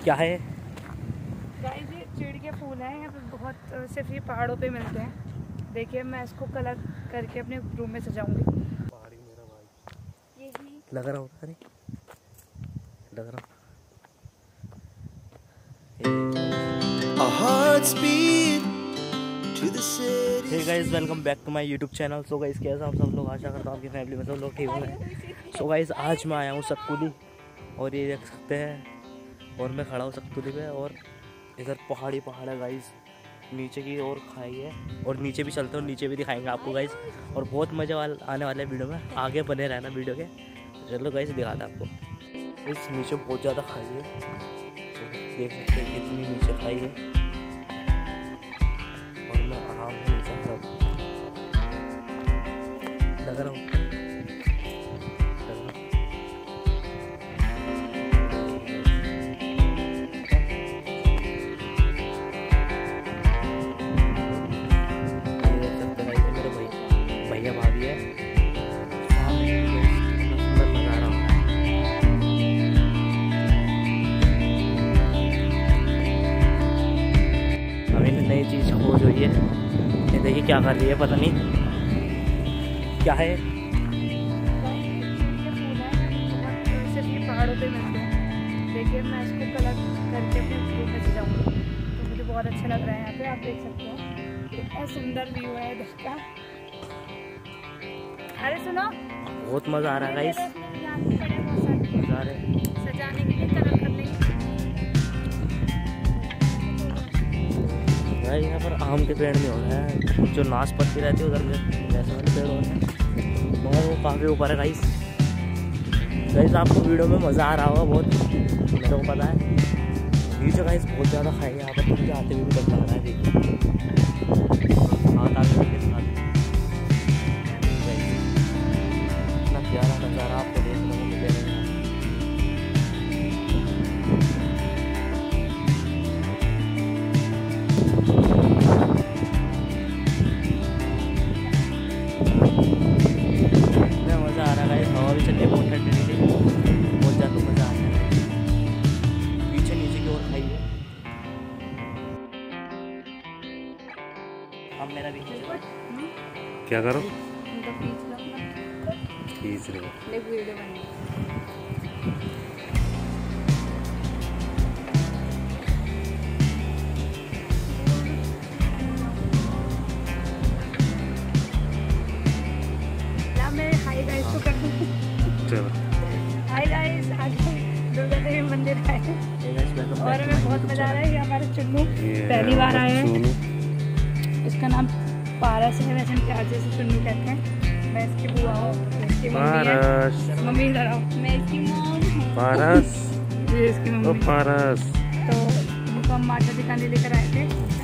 क्या है गाइस, ये चिड़ के फूल हैं। यहाँ पे बहुत सिर्फ ये पहाड़ों पे मिलते हैं। देखिए, मैं इसको कलर करके अपने रूम में सजाऊंगी। पहाड़ी मेरा भाई यही लग रहा होता है, लग रहा हे guys, welcome back to my YouTube channel. So guys, कैसे आप सब लोग? आशा करता हूँ आपकी फैमिली में सब लोग ठीक होंगे। सो गाइस, आज मैं आया हूँ सतपुली और ये देख सकते हैं, और मैं खड़ा हूँ सतपुली पे और इधर पहाड़ है गाइस। नीचे की ओर खाई है और नीचे भी चलते हैं और नीचे भी दिखाएंगे आपको गाइस। और बहुत मज़े आने वाले वीडियो में, आगे बने रहना वीडियो के। चलो गाइस, दिखाता है आपको। इस नीचे बहुत ज़्यादा खाई है, तो देख सकते हैं कितनी नीचे खाई है। और मैं आराम से नीचे लग रहा हूँ। भैया भाभी है, सुंदर नज़ारा हो रहा है। अभी नई चीज़ खोज हुई है, ये देखिए क्या कर रही है, पता नहीं क्या है। सिर्फ ये पहाड़ों पे मिलते हैं। देखिए, मैं इसको कलर करके अपने रूम में सजाऊंगी, तो मुझे बहुत अच्छा लग रहा है। यहाँ पे आप देख सकते हैं कितना सुंदर व्यू है इधर का। अरे सुनो, बहुत मज़ा आ रहा है गाइस, मज़ा आ रहा है। सजाने के लिए कलर करने भाई यहाँ पर आम के पेड़ नहीं हो रहा है, जो नाशपाती रहती है उधर वैसे वाले पेड़ हो रहे हैं, मगर वो काफ़ी ऊपर है गाइस। गाइस, आपको वीडियो में मज़ा आ रहा होगा बहुत, मेरे को पता है। नीचे गाइस बहुत ज़्यादा खाएंगे यहाँ पर, तो मुझे आते हुए भी डर लग रहा है। देखिए हाथ आगे के साथ इतना प्यारा नज़ारा आपको देखने को मिलेगा। मज़ा आ रहा है, हवा भी चल रही है बहुत ठंडी ठंडी, बहुत ज़्यादा मज़ा आ रहा है। पीछे नीचे की ओर खाई है। अब मेरा भी क्या करो, खींच रहे हो। चलो हाय गाइस, आज दुर्गा देवी मंदिर आए और हमें बहुत मजा आ रहा है। ये हमारे चुन्नू पहली बार आए हैं। इसका नाम पारस है, वैसे प्यार से चुन्नू कहते हैं। मैं इसकी बुआ हूँ, इसकी मम्मी है। मम्मी इधर आओ, मैं इसकी मॉम हूँ। पारस, ये इसकी मम्मी पारस। तो इनको हम माता दिखाने लेकर आए थे।